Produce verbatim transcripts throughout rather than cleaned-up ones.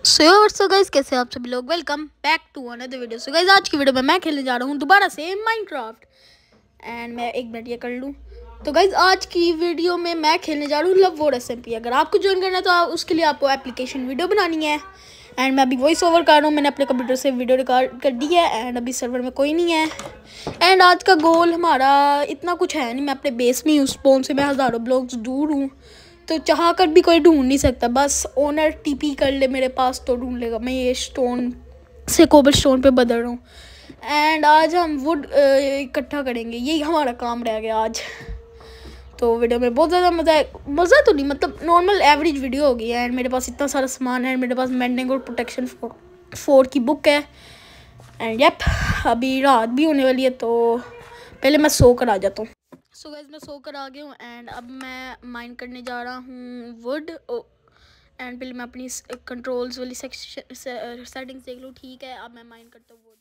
सो so guys, कैसे आप सभी लोग। Welcome back to another video. So guys, आज की वीडियो में मैं खेलने जा रहा हूँ दोबारा से माइनक्राफ्ट। एंड मैं एक मिनट ये कर लूँ। तो गाइस, आज की वीडियो में मैं खेलने जा रहा हूँ लव वोड एसएमपी। अगर आपको ज्वाइन करना है तो आप, उसके लिए आपको एप्लीकेशन वीडियो बनानी है। एंड मैं अभी वॉइस ओवर कर रहा हूँ। मैंने अपने कंप्यूटर से वीडियो रिकॉर्ड कर दी है। एंड अभी सर्वर में कोई नहीं है। एंड आज का गोल हमारा इतना कुछ है नहीं। मैं अपने बेस में हूँ, स्पॉन से मैं हज़ारों ब्लॉक्स दूर हूँ, तो चाह कर भी कोई ढूंढ नहीं सकता। बस ओनर टीपी कर ले मेरे पास तो ढूंढ लेगा। मैं ये स्टोन से कोबल स्टोन पे बदल रहा हूँ। एंड आज हम वुड इकट्ठा करेंगे, यही हमारा काम रह गया आज। तो वीडियो में बहुत ज़्यादा मज़ा है। मज़ा तो नहीं, मतलब नॉर्मल एवरेज वीडियो होगी। एंड मेरे पास इतना सारा सामान है। मेरे पास मेंडिंग और प्रोटेक्शन फोर फोर की बुक है। एंड यप, अभी रात भी होने वाली है, तो पहले मैं सो कर आ जाता हूँ। सो गाइस, मैं सो कर आ गया हूँ। एंड अब मैं माइन करने जा रहा हूँ वुड। एंड पहले मैं अपनी कंट्रोल्स वाली सेटिंग्स देख लूँ। ठीक है, अब मैं माइन करता हूँ वुड।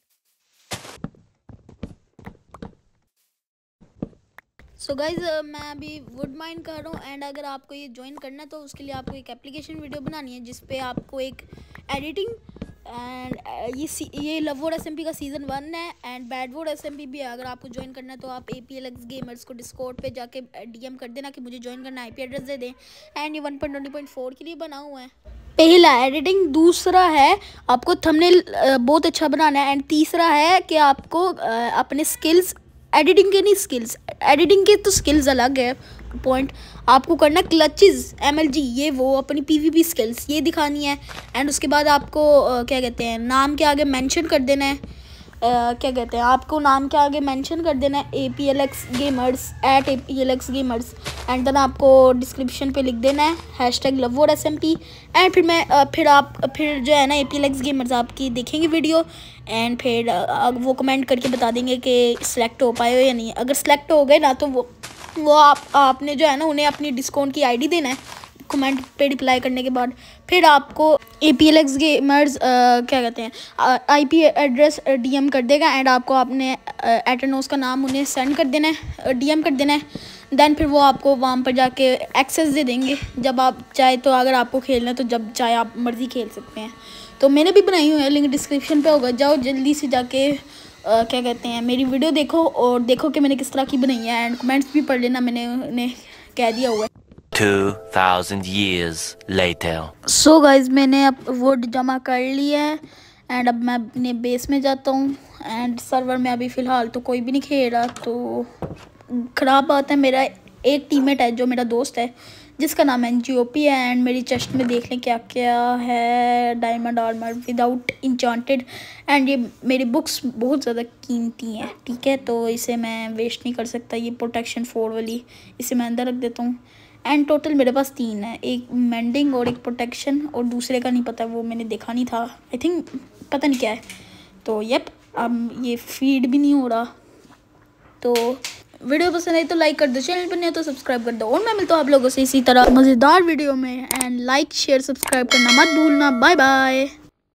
सो गाइस, मैं अभी वुड माइन कर रहा हूँ। एंड अगर आपको ये ज्वाइन करना है तो उसके लिए आपको एक एप्लीकेशन वीडियो बनानी है, जिसपे आपको एक एडिटिंग एंड ये ये लव वोड एसएमपी का सीज़न वन है। एंड बैड वोड एसएमपी भी है। अगर आपको ज्वाइन करना है तो आप एपीएलएक्स गेमर्स को डिस्कॉर्ड पे जाके डीएम कर देना कि मुझे ज्वाइन करना है, आईपी एड्रेस दे दें। एंड ये one point twenty point four के लिए बना हुआ है। पहला एडिटिंग, दूसरा है आपको थंबनेल बहुत अच्छा बनाना है। एंड तीसरा है कि आपको अपने स्किल्स, एडिटिंग के नहीं स्किल्स, एडिटिंग के तो स्किल्स अलग है पॉइंट, आपको करना क्लचेस एमएलजी, ये वो अपनी पीवीपी स्किल्स ये दिखानी है। एंड उसके बाद आपको आ, क्या कहते हैं, नाम के आगे मेंशन कर देना है। आ, क्या कहते हैं, आपको नाम के आगे मेंशन कर देना है APLX gamers, at APLX gamers. And then आपको डिस्क्रिप्शन पे लिख देना है hashtag love VOD SMP. And फिर मैं आ, फिर आप फिर जो है ना एपीएलएक्स गेमर्स आपकी देखेंगे वीडियो। एंड फिर आ, वो कमेंट करके बता देंगे कि सिलेक्ट हो पाए हो या नहीं। अगर सिलेक्ट हो गए ना तो वो वो आप आपने जो है ना उन्हें अपनी डिस्काउंट की आईडी देना है कमेंट पे रिप्लाई करने के बाद। फिर आपको एपीएलएक्स गेमर्स क्या कहते हैं आईपी एड्रेस डीएम कर देगा। एंड आपको अपने एटरनोस का नाम उन्हें सेंड कर देना है, डीएम कर देना है। देन फिर वो आपको वहाँ पर जाके एक्सेस दे देंगे जब आप चाहे। तो अगर आपको खेलना है तो जब चाहे आप मर्ज़ी खेल सकते हैं। तो मैंने भी बनाई हुई है, लिंक डिस्क्रिप्शन पे होगा, जाओ जल्दी से जाके Uh, क्या कहते हैं मेरी वीडियो देखो और देखो कि मैंने किस तरह की बनाई है। एंड कमेंट्स भी पढ़ लेना, मैंने उन्हें कह दिया हुआ है। two thousand years later. So guys, मैंने अब वुड जमा कर लिया है। एंड अब मैं अपने बेस में जाता हूँ। एंड सर्वर में अभी फ़िलहाल तो कोई भी नहीं खेल रहा, तो ख़राब बात है। मेरा एक टीममेट है जो मेरा दोस्त है, जिसका नाम एनजीओपी है। एंड मेरी चेस्ट में देख लें क्या क्या है, diamond armour without enchanted. And ये मेरी बुक्स बहुत ज़्यादा कीमती हैं, ठीक है, तो इसे मैं वेस्ट नहीं कर सकता। ये प्रोटेक्शन फोर वाली, इसे मैं अंदर रख देता हूँ। एंड टोटल मेरे पास तीन है, एक मेंडिंग और एक प्रोटेक्शन, और दूसरे का नहीं पता, वो मैंने देखा नहीं था। आई थिंक पता नहीं क्या है। तो यप, अब ये फीड भी नहीं हो रहा। तो वीडियो पसंद आई तो लाइक कर दो, चैनल पर नहीं तो सब्सक्राइब कर दो। और मैं मिलता हूँ आप लोगों से इसी तरह मज़ेदार वीडियो में। एंड लाइक शेयर सब्सक्राइब करना मत भूलना। Bye bye.